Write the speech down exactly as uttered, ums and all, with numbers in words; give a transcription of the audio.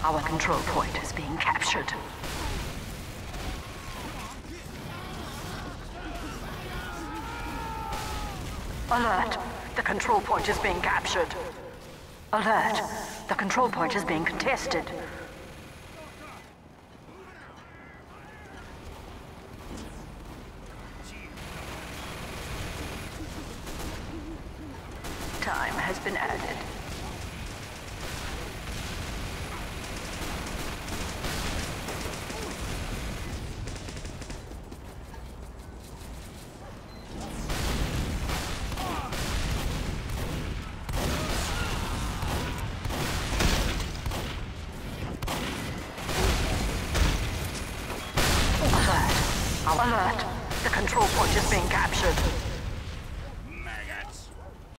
Our control point is being captured. Alert! The control point is being captured. Alert! The control point is being contested. Time has been added. Alert! The control point is being captured.